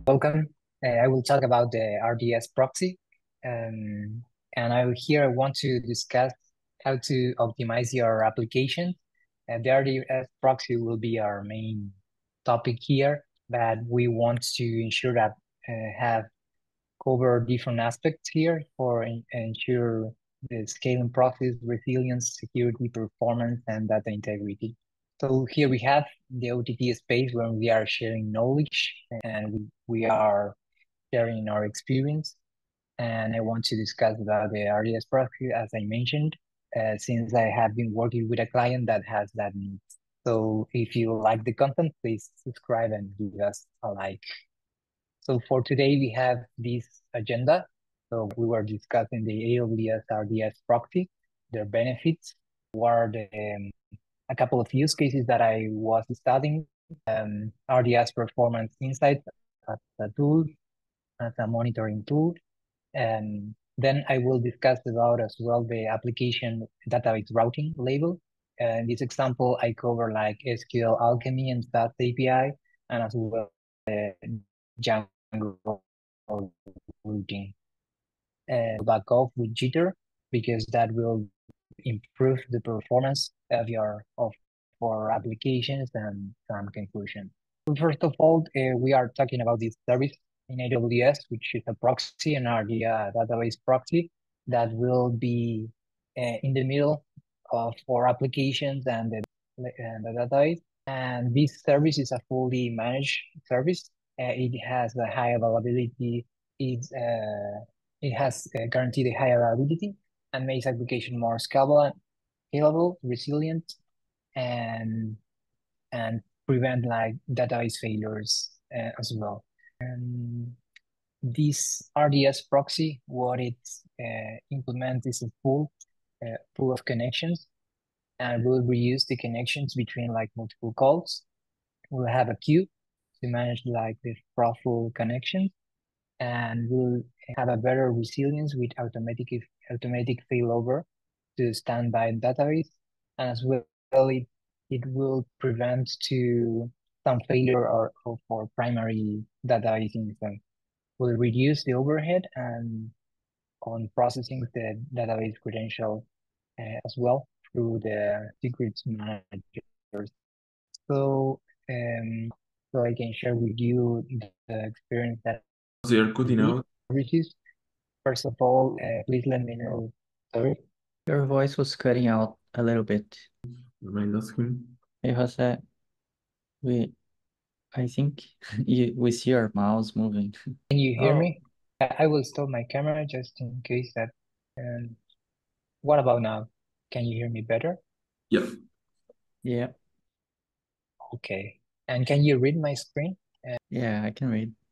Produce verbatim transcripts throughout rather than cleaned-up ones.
Welcome. Uh, I will talk about the R D S proxy. Um, and I here I want to discuss how to optimize your application. Uh, the R D S proxy will be our main topic here, but we want to ensure that uh, have cover different aspects here for in, ensure the scaling process, resilience, security, performance, and data integrity. So here we have the O T T space where we are sharing knowledge and we, we are sharing our experience. And I want to discuss about the R D S proxy, as I mentioned, uh, since I have been working with a client that has that need. So if you like the content, please subscribe and give us a like. So for today, we have this agenda. So we were discussing the A W S R D S proxy, their benefits, what are the um, a couple of use cases that I was studying, um, R D S performance insights as a tool, as a monitoring tool. And then I will discuss about as well the application database routing label. And in this example, I cover like S Q L Alchemy and Stats A P I, and as well uh, Django routing. And back off with Jitter because that will improve the performance of your of for applications and some conclusion. So first of all, uh, we are talking about this service in A W S, which is a proxy, an R D S database proxy that will be uh, in the middle of our applications and the, and the database. And this service is a fully managed service. Uh, it has a high availability. It's uh, it has uh, guaranteed a high availability and makes application more scalable, scalable, resilient, and and prevent like database failures uh, as well. And this R D S proxy, what it uh, implements is a pool, uh, pool of connections, and we'll reuse the connections between like multiple calls. We'll have a queue to manage like the powerful connections, and we'll have a better resilience with automatic automatic failover to standby database, and as well it, it will prevent to some failure or, or for primary database instance. Will reduce the overhead and on processing the database credential uh, as well through the secrets managers. So um, so I can share with you the experience that They are cutting out. services. First of all, uh, please let me know. Sorry. Your voice was cutting out a little bit. Remind us him. Hey, Jose, we, I think you, we see your mouse moving. Can you hear Oh. me? I I will stop my camera just in case that. And what about now? Can you hear me better? Yeah. Yeah, Okay. And can you read my screen? Uh, yeah, I can read.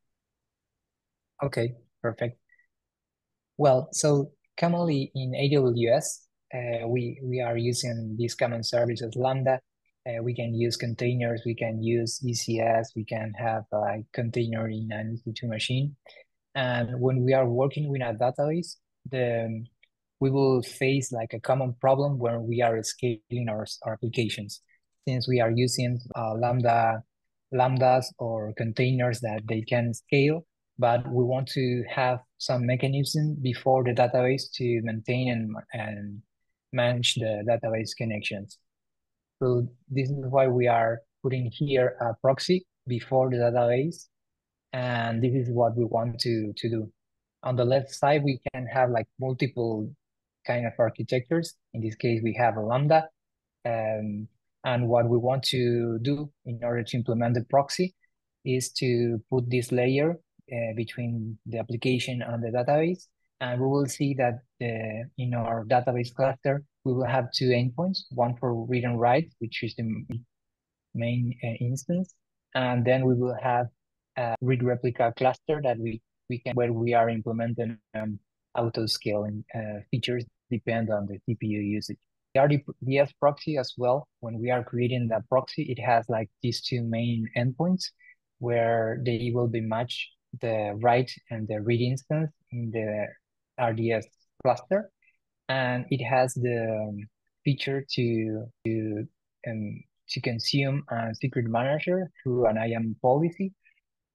okay, perfect. Well, so commonly in A W S, uh, we we are using these common services Lambda. Uh, we can use containers, we can use E C S, we can have a like, container in an E C two machine. And when we are working with a database, the we will face like a common problem when we are scaling our, our applications. Since we are using uh, Lambda, Lambdas or containers that they can scale, but we want to have some mechanism before the database to maintain and, and manage the database connections. So this is why we are putting here a proxy before the database. And this is what we want to, to do. On the left side, we can have like multiple kind of architectures. In this case, we have a Lambda. Um, and what we want to do in order to implement the proxy is to put this layer uh, between the application and the database. And we will see that the, in our database cluster, we will have two endpoints, one for read and write, which is the main uh, instance. And then we will have a read replica cluster that we, we can, where we are implementing um, auto scaling uh, features depend on the C P U usage. The R D S proxy as well, when we are creating the proxy, it has like these two main endpoints where they will be matched the write and the read instance in the R D S cluster. And it has the feature to, to, um, to consume a secret manager through an I A M policy.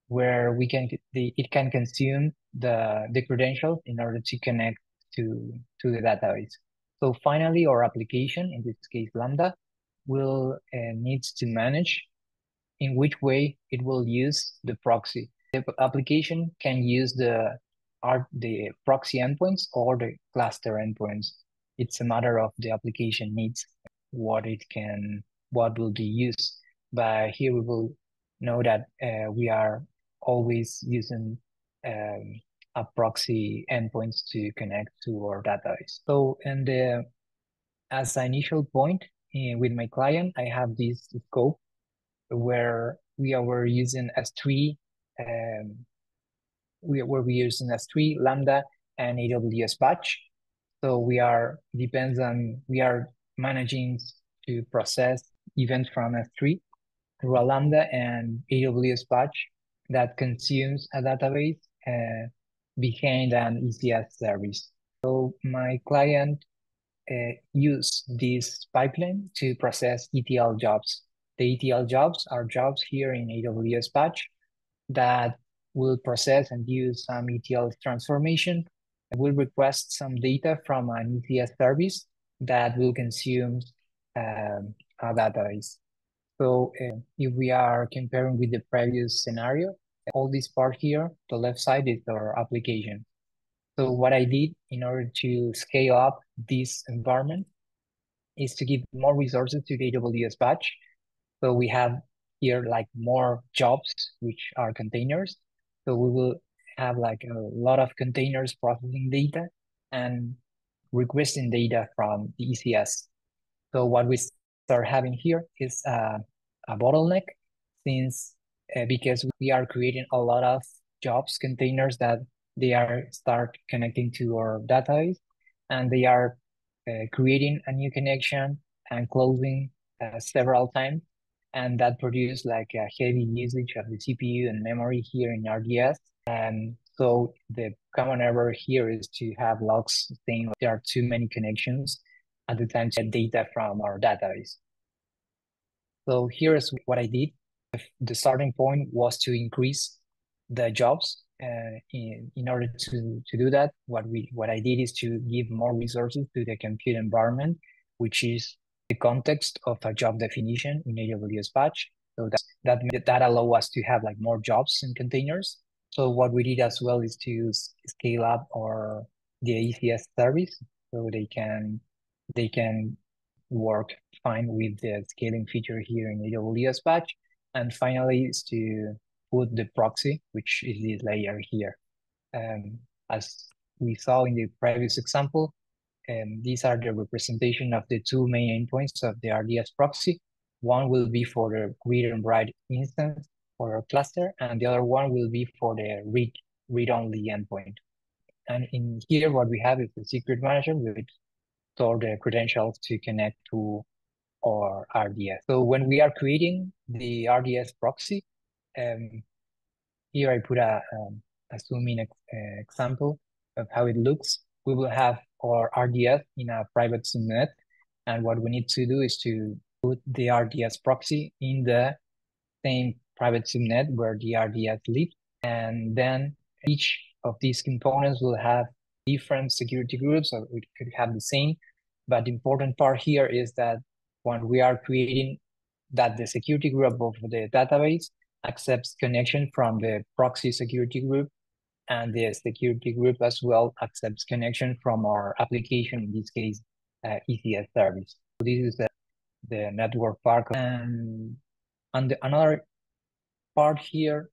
where we can the it can consume the the credentials in order to connect to to the database. So finally, our application, in this case Lambda, will uh, needs to manage in which way it will use the proxy. The application can use the are the proxy endpoints or the cluster endpoints. It's a matter of the application needs what it can, what will be used. But here we will know that uh, we are always using um, a proxy endpoints to connect to our database. So, and uh, as an initial point uh, with my client, I have this scope where we are using S three, um, we where we using S three, Lambda, and A W S batch. So we are depends on we are managing to process events from S three through a Lambda and A W S batch that consumes a database uh, behind an E C S service. So my client uh, use this pipeline to process E T L jobs. The E T L jobs are jobs here in A W S batch that will process and use some E T L transformation, will request some data from an E C S service that will consume um, a database. So uh, if we are comparing with the previous scenario, all this part here, the left side is our application. So what I did in order to scale up this environment is to give more resources to the A W S batch. So we have here like more jobs, which are containers. So we will have like a lot of containers processing data and requesting data from the E C S. So what we start having here is uh, a bottleneck since uh, because we are creating a lot of jobs containers that they are start connecting to our database, and they are uh, creating a new connection and closing uh, several times, and that produce like a heavy usage of the C P U and memory here in R D S. And so the common error here is to have logs saying there are too many connections at the time to get data from our database. So here's what I did. The starting point was to increase the jobs. Uh, in, in order to, to do that, what we what I did is to give more resources to the compute environment, which is the context of a job definition in A W S batch. So that that that allow us to have like more jobs and containers. So what we did as well is to scale up our the E C S service so they can they can work fine with the scaling feature here in A W S batch. And finally is to put the proxy, which is this layer here. Um, as we saw in the previous example, um, these are the representation of the two main endpoints of the R D S proxy. One will be for the read and write instance for our cluster, and the other one will be for the read read-only endpoint. And in here, what we have is the secret manager with store the credentials to connect to our R D S. So when we are creating the R D S proxy, um, here I put a, um, a zoom in ex uh, example of how it looks. We will have our R D S in a private subnet. And what we need to do is to put the R D S proxy in the same private subnet where the R D S lives. And then each of these components will have different security groups, or we could have the same. But the important part here is that when we are creating that the security group of the database accepts connection from the proxy security group, and the security group as well accepts connection from our application, in this case, uh, E C S service. So this is the, the network part. And, and the, another part here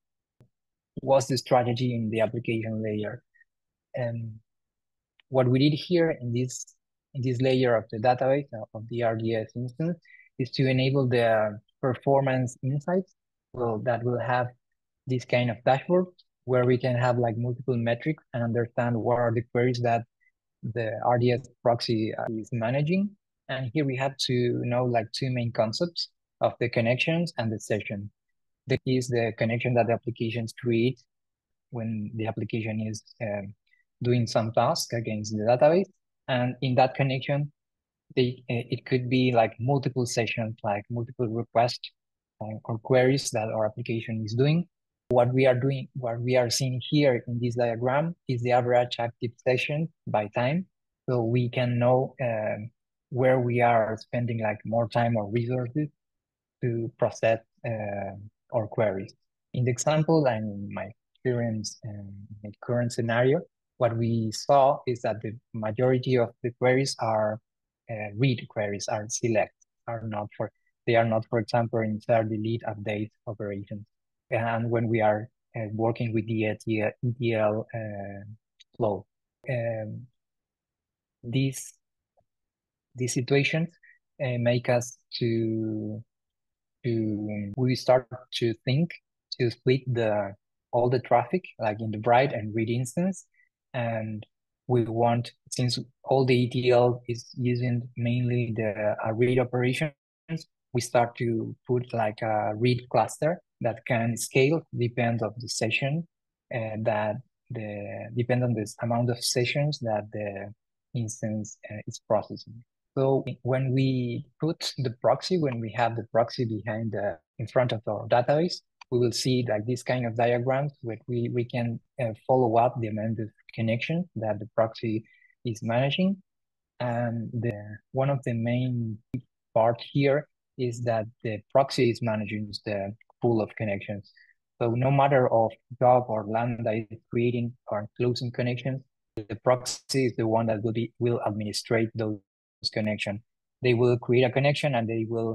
was the strategy in the application layer. And what we did here in this in this layer of the database of the R D S instance is to enable the performance insights. Well, that will have this kind of dashboard where we can have like multiple metrics and understand what are the queries that the R D S proxy is managing. And here we have to know like two main concepts of the connections and the session. The key is the connection that the applications create when the application is um, doing some task against the database. And in that connection, they, it could be like multiple sessions, like multiple requests uh, or queries that our application is doing. what we are doing, what we are seeing here in this diagram is the average active session by time. So we can know um, where we are spending like more time or resources to process uh, our queries. In the example and in my experience and my current scenario, what we saw is that the majority of the queries are uh, read queries, are select, are not for, they are not, for example, insert, delete, update operations. And when we are uh, working with the E T L uh, flow, um, these these situations uh, make us to to we start to think to split the all the traffic like in the write and read instance, and we want, since all the E T L is using mainly the uh, read operations, we start to put like a read cluster that can scale depend of the session and uh, that the depend on this amount of sessions that the instance uh, is processing. So when we put the proxy, when we have the proxy behind the, in front of our database, we will see like this kind of diagrams where we, we can uh, follow up the amount of connections that the proxy is managing. And the one of the main part here is that the proxy is managing the pool of connections. So no matter of job or Lambda is creating or closing connections, the proxy is the one that will be, will administrate those connection. They will create a connection and they will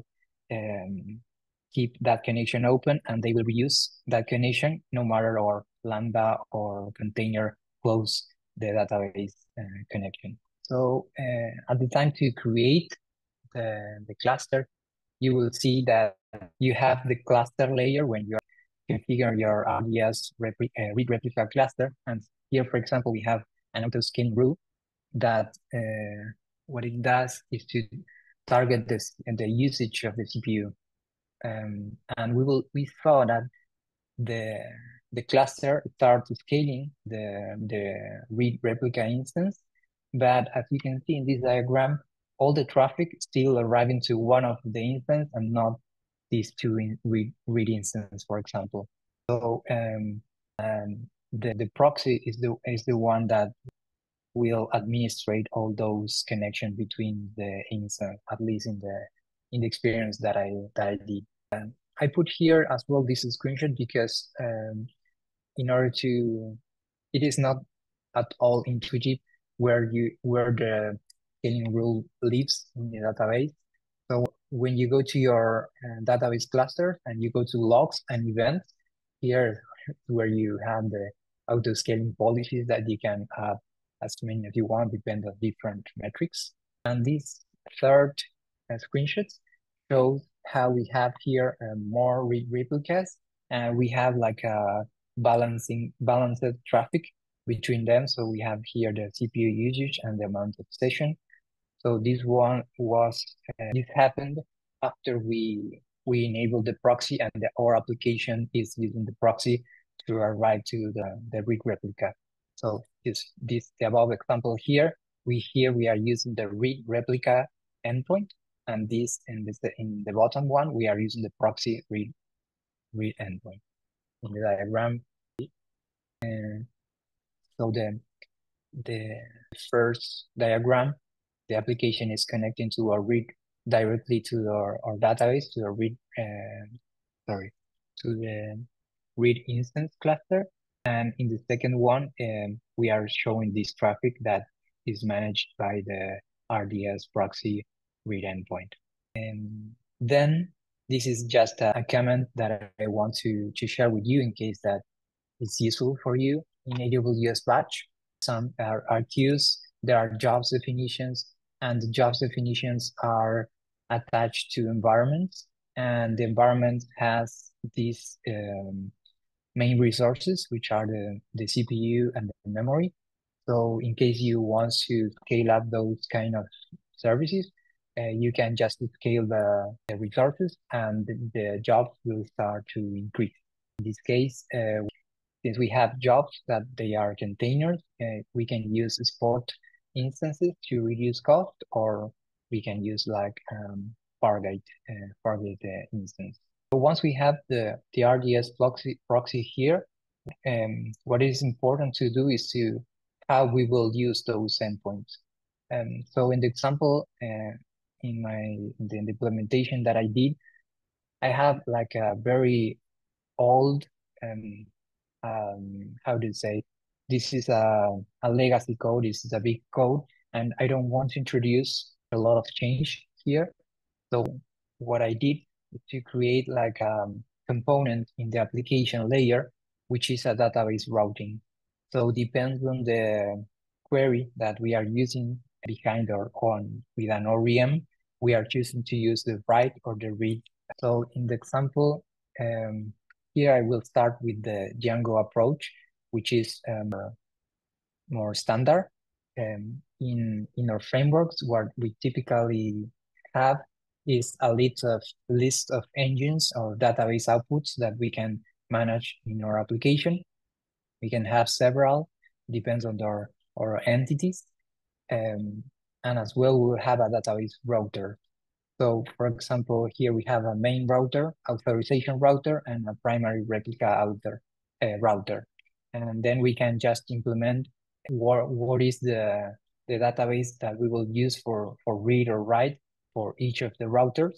um, keep that connection open, and they will reuse that connection no matter or Lambda or container close the database uh, connection. So uh, at the time to create the, the cluster, you will see that you have the cluster layer when you configure your R D S repli uh, read replica cluster. And here, for example, we have an auto-scaling rule that uh, what it does is to target this the usage of the C P U, um, and we will we saw that the the cluster starts scaling the the read replica instance, but as you can see in this diagram, all the traffic still arriving to one of the instance and not these two in read, read instance, for example. So um, um, the the proxy is the is the one that will administrate all those connections between the instance, at least in the in the experience that I that I did. And I put here as well this screenshot because um, in order to, it is not at all intuitive where you where the scaling rule lives in the database. So when you go to your uh, database cluster and you go to logs and events, here where you have the auto scaling policies that you can add as many as you want, depend on different metrics. And this third uh, screenshot shows how we have here uh, more read replicas, and we have like a balancing balanced traffic between them. So we have here the C P U usage and the amount of session. So this one was uh, this happened after we we enabled the proxy, and the, our application is using the proxy to arrive to the the read replica. So this this the above example here, we here we are using the read replica endpoint, and this in this in the bottom one we are using the proxy read read endpoint in the diagram. And so the the first diagram, the application is connecting to our read directly to our, our database, to the read, uh, sorry, to the read instance cluster. And in the second one, um, we are showing this traffic that is managed by the R D S proxy read endpoint. And then this is just a, a comment that I want to, to share with you in case that it's useful for you. In A W S batch, some are, are queues, there are jobs definitions, and the jobs definitions are attached to environments, and the environment has these um, main resources, which are the, the C P U and the memory. So in case you want to scale up those kind of services, uh, you can just scale the, the resources and the, the jobs will start to increase. In this case, uh, since we have jobs that they are containers, uh, we can use spot instances to reduce cost, or we can use like um, Fargate, uh, Fargate uh, instance. So once we have the, the R D S proxy, proxy here, um, what is important to do is to how we will use those endpoints. Um, so in the example, uh, in my in the, in the implementation that I did, I have like a very old, um, um, how do you say, this is a, a legacy code, this is a big code, and I don't want to introduce a lot of change here. So what I did is to create like a component in the application layer, which is a database routing. So depends on the query that we are using behind or on with an O R M, we are choosing to use the write or the read. So in the example, um, here I will start with the Django approach, which is um, more standard. Um, in, in our frameworks, what we typically have is a list of, list of engines or database outputs that we can manage in our application. We can have several, depends on our, our entities. Um, and as well, we'll have a database router. So for example, here we have a main router, authorization router, and a primary replica router. Uh, router. And then we can just implement what, what is the, the database that we will use for, for read or write for each of the routers.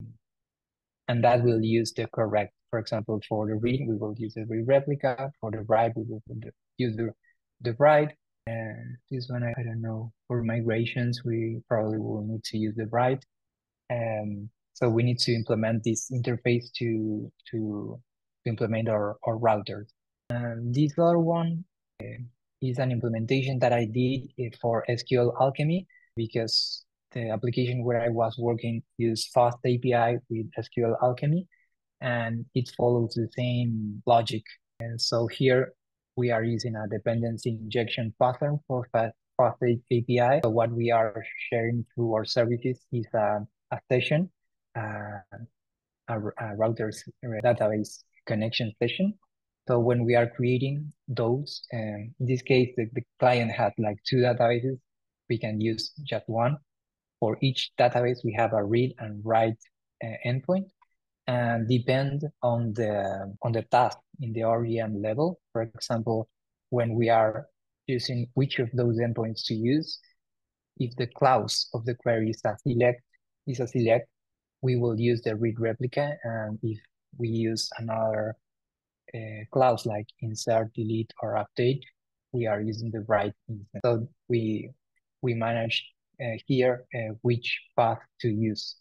And that will use the correct, for example, for the read, we will use the read replica. For the write, we will use the, the write. And this one, I, I don't know, for migrations, we probably will need to use the write. Um, so we need to implement this interface to, to, to implement our, our routers. And this other one uh, is an implementation that I did for S Q L Alchemy, because the application where I was working used Fast A P I with S Q L Alchemy, and it follows the same logic. And so here we are using a dependency injection pattern for Fast, Fast A P I. So what we are sharing through our services is a, a session, uh, a, a router's database connection session. So when we are creating those, um, in this case, the, the client had like two databases, we can use just one. For each database, we have a read and write uh, endpoint, and depend on the on the task in the R E M level. For example, when we are choosing which of those endpoints to use, if the clause of the query is a select, is a select, we will use the read replica, and if we use another uh, clause like insert, delete, or update, we are using the write instance. So we we manage uh, here uh, which path to use.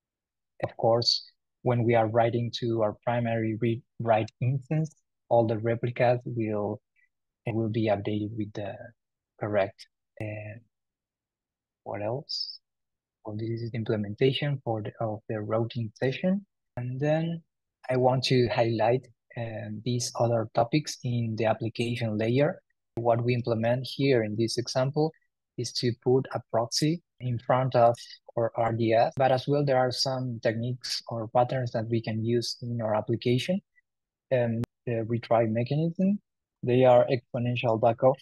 Of course, when we are writing to our primary read write instance, all the replicas will will be updated with the correct. Uh, what else? Well, this is the implementation for the, of the routing session. And then I want to highlight uh, these other topics in the application layer. What we implement here in this example is to put a proxy in front of our R D S, but as well there are some techniques or patterns that we can use in our application. And the retry mechanism, they are exponential backup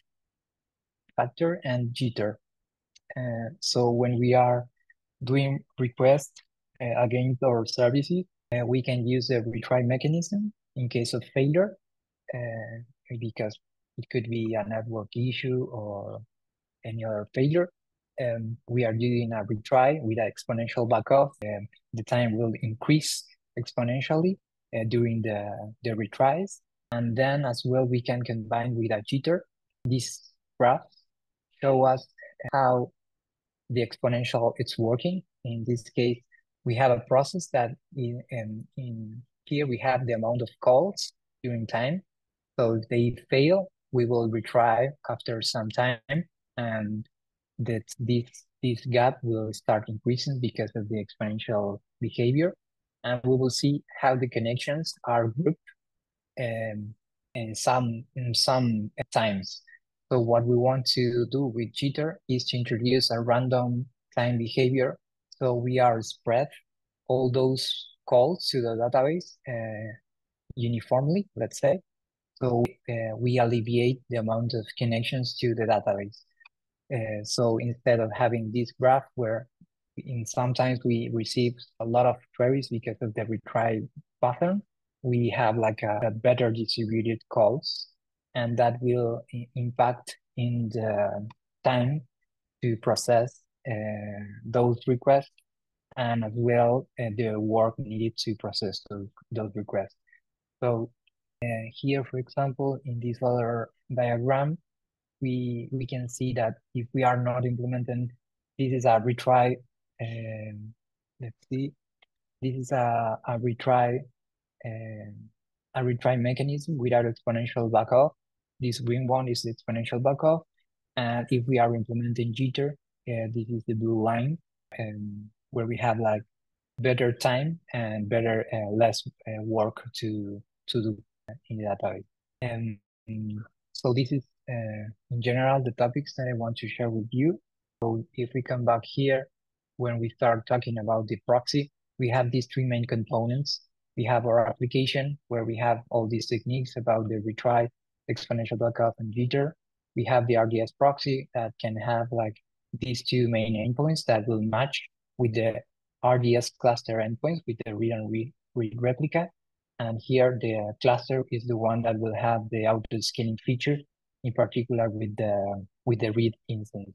factor and jitter. Uh, so when we are doing requests uh, against our services, uh, we can use the retry mechanism in case of failure, uh, because it could be a network issue or any other failure. Um, we are doing a retry with an exponential backup. Um, the time will increase exponentially uh, during the, the retries. And then as well, we can combine with a jitter. These graphs show us how the exponential it's working. In this case, we have a process that in, in, in here we have the amount of calls during time. So if they fail, we will retry after some time, and that this this gap will start increasing because of the exponential behavior. And we will see how the connections are grouped um, in some in some times. So what we want to do with jitter is to introduce a random time behavior. So we are spread all those calls to the database uh, uniformly, let's say. So uh, we alleviate the amount of connections to the database. Uh, so instead of having this graph where in sometimes we receive a lot of queries because of the retry pattern. We have like a, a better distributed calls, and that will impact in the time to process uh, those requests, and as well uh, the work needed to process those, those requests. So uh, here, for example, in this other diagram, we we can see that if we are not implementing, this is a retry. Um, let's see, this is a, a retry um, a retry mechanism without exponential backoff. This green one is the exponential backoff, and if we are implementing jitter, uh, this is the blue line, um, where we have like better time and better uh, less uh, work to to do in the database. And um, so this is uh, in general the topics that I want to share with you. So if we come back here, when we start talking about the proxy, we have these three main components. We have our application where we have all these techniques about the retry, exponential backup, and jitter. We have the R D S proxy that can have like these two main endpoints that will match with the R D S cluster endpoints with the read and read, read replica. And here the cluster is the one that will have the auto scaling feature, in particular with the with the read instance.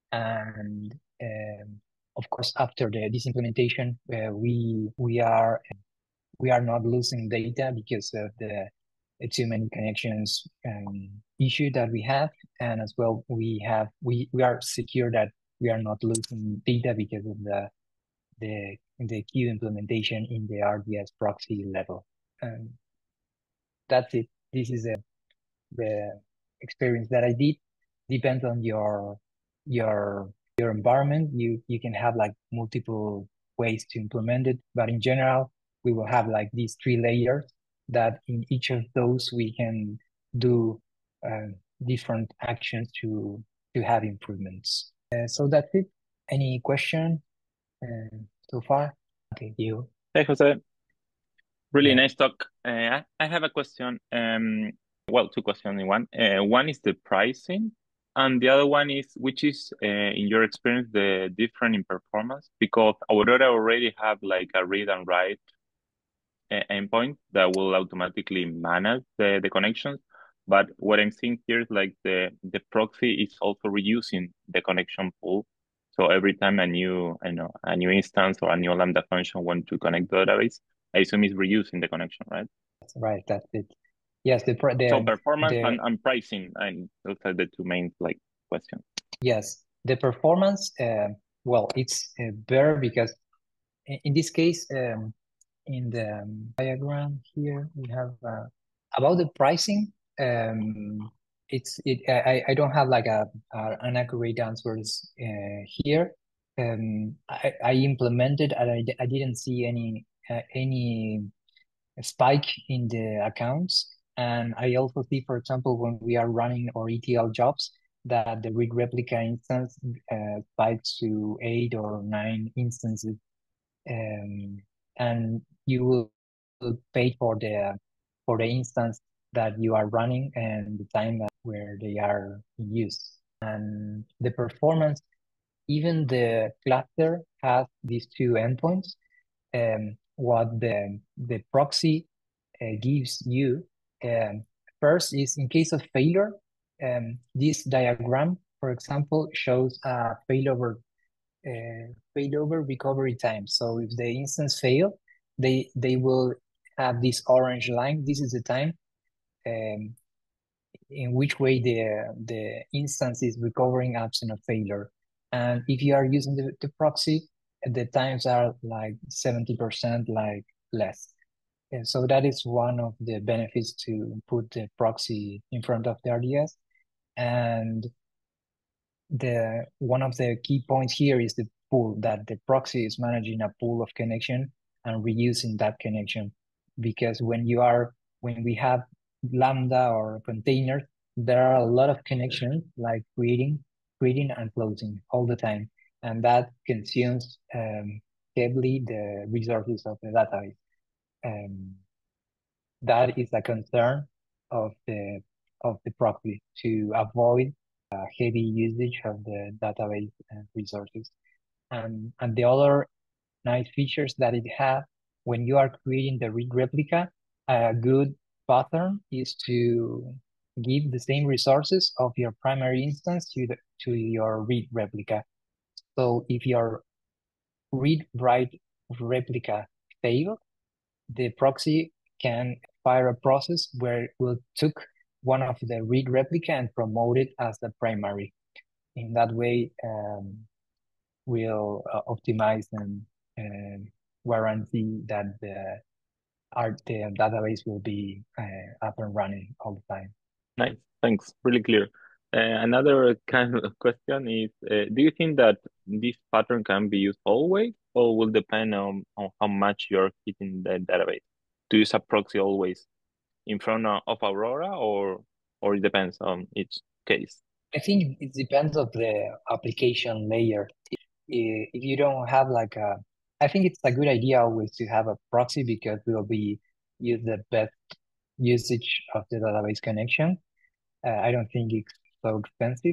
And um, of course, after the this implementation, uh, we we are we are not losing data because of the too many connections um, issue that we have, and as well we have we we are secure that we are not losing data because of the the the queue implementation in the R D S proxy level. Um, that's it. This is a, the experience that I did. Depends on your your your environment. You you can have like multiple ways to implement it, but in general, we will have like these three layers that in each of those we can do uh, different actions to to have improvements. Uh, so that's it. Any question uh, so far? Okay, you. Hey, Jose. Really Yeah. nice talk. Uh, I, I have a question. Um, well, two questions in one. Uh, one is the pricing, and the other one is which is, uh, in your experience, the different in performance? Because Aurora already have like a read and write uh, endpoint that will automatically manage the, the connections. But what I'm seeing here is like the, the proxy is also reusing the connection pool. So every time a new, I know, a new instance or a new Lambda function want to connect the database, I assume it's reusing the connection, right? That's right. That's it. Yes, the the So performance the and, and pricing, and those are the two main like questions. yes, the performance. Uh, well, it's uh, better because in, in this case, um, in the um, diagram here, we have uh, about the pricing. Um, it's it. I I don't have like a, a an accurate answers uh, here. Um, I I implemented and I I didn't see any uh, any spike in the accounts. And I also see, for example, when we are running our E T L jobs, that the read replica instance uh, spikes to eight or nine instances. Um, and you will pay for the for the instance that you are running and the time where they are in use. And the performance, even the cluster has these two endpoints. Um, what the the proxy uh, gives you um, first is in case of failure. Um, this diagram, for example, shows a failover uh, failover recovery time. So if the instance fail, they they will have this orange line. This is the time um, in which way the the instance is recovering absent of failure. And if you are using the, the proxy, the times are like seventy percent like less. And so that is one of the benefits to put the proxy in front of the R D S. And the one of the key points here is the pool, that the proxy is managing a pool of connection and reusing that connection. Because when you are when we have Lambda or containers, there are a lot of connections like creating, creating and closing all the time. And that consumes um, heavily the resources of the database. Um, that is a concern of the of the proxy to avoid uh, heavy usage of the database uh, resources. And, and the other nice features that it has, when you are creating the read replica, a good pattern is to give the same resources of your primary instance to the, to your read replica. So if your read write replica fail, the proxy can fire a process where it will took one of the read replica and promote it as the primary. In that way, um, we'll uh, optimize and uh, guarantee that the art the database will be uh, up and running all the time. Nice, thanks. Really clear. Uh, another kind of question is, uh, do you think that this pattern can be used always, or will depend on, on how much you're hitting the database? To use a proxy always in front of, of Aurora, or or it depends on each case? I think it depends on the application layer. If you don't have like a, I think it's a good idea always to have a proxy because it will be use the best usage of the database connection. Uh, I don't think it's so expensive.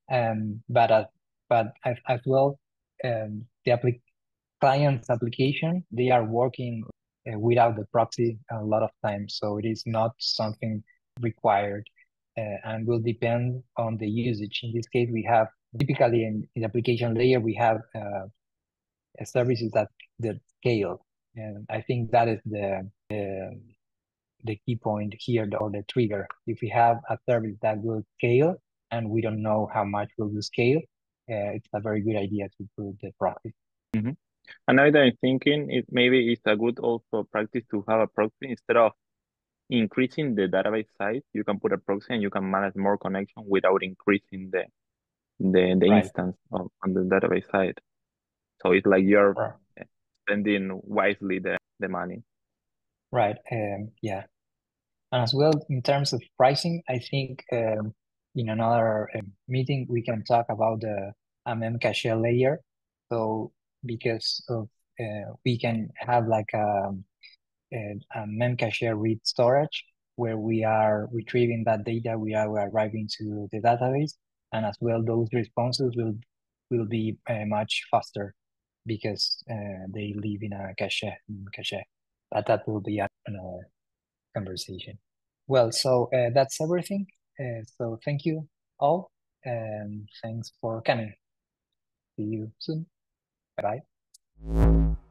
Um, but as, but as, as well, um, the applic client's application, they are working uh, without the proxy a lot of times. So it is not something required uh, and will depend on the usage. In this case, we have typically in, in the application layer, we have uh, services that, that scale. And I think that is the, the the key point here, or the trigger. If we have a service that will scale and we don't know how much will we scale, uh, it's a very good idea to put the proxy. Mm-hmm. Another I'm thinking is maybe it's a good also practice to have a proxy instead of increasing the database size. You can put a proxy and you can manage more connection without increasing the the, the Right. instance of, on the database side. So it's like you're Right. spending wisely the, the money. Right. Um, yeah. And as well, in terms of pricing, I think um, in another um, meeting, we can talk about the M M cache layer. So because of uh, we can have like a, a, a memcache read storage where we are retrieving that data we are arriving to the database, and as well those responses will will be uh, much faster because uh, they live in a cache cache. But that will be another conversation. Well, so uh, that's everything. Uh, so thank you all, and thanks for coming. See you soon. Bye bye.